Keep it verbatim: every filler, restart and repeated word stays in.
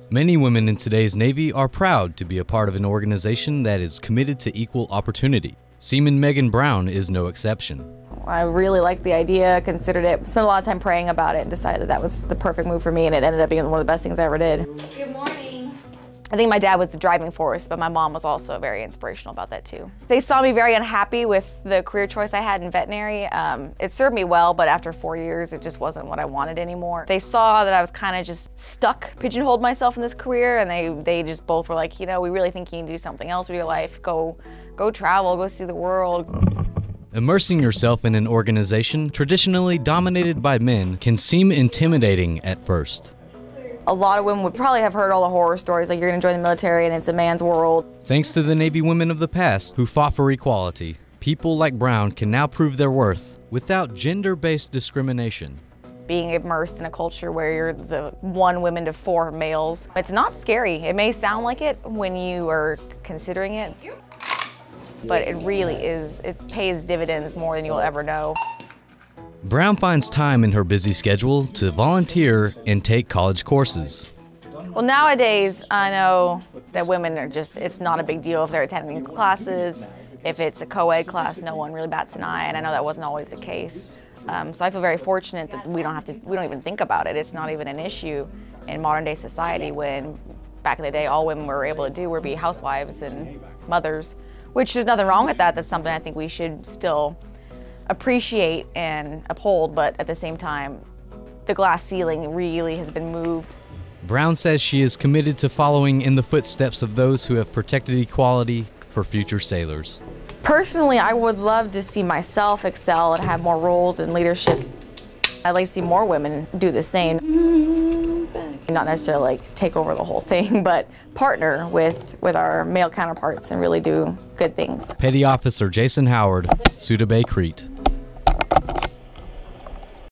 Many women in today's Navy are proud to be a part of an organization that is committed to equal opportunity. Seaman Megan Brown is no exception. I really liked the idea, considered it, spent a lot of time praying about it, and decided that that was the perfect move for me, and it ended up being one of the best things I ever did. Good morning. I think my dad was the driving force, but my mom was also very inspirational about that too. They saw me very unhappy with the career choice I had in veterinary. Um, it served me well, but after four years, it just wasn't what I wanted anymore. They saw that I was kind of just stuck, pigeonholed myself in this career, and they, they just both were like, you know, we really think you need to do something else with your life. Go, go travel, go see the world. Immersing yourself in an organization traditionally dominated by men can seem intimidating at first. A lot of women would probably have heard all the horror stories, like you're gonna join the military and it's a man's world. Thanks to the Navy women of the past who fought for equality, people like Brown can now prove their worth without gender-based discrimination. Being immersed in a culture where you're the one woman to four males, it's not scary. It may sound like it when you are considering it, but it really is, it pays dividends more than you'll ever know. Brown finds time in her busy schedule to volunteer and take college courses. Well, nowadays, I know that women are just, it's not a big deal if they're attending classes. If it's a co-ed class, no one really bats an eye, and I know that wasn't always the case. Um, so I feel very fortunate that we don't have to, we don't even think about it. It's not even an issue in modern day society when back in the day, all women were able to do were be housewives and mothers, which there's nothing wrong with that. That's something I think we should still appreciate and uphold, but at the same time, the glass ceiling really has been moved. Brown says she is committed to following in the footsteps of those who have protected equality for future sailors. Personally, I would love to see myself excel and have more roles in leadership. I'd like to see more women do the same. Not necessarily like take over the whole thing, but partner with, with our male counterparts and really do good things. Petty Officer Jason Howard, Suda Bay, Crete.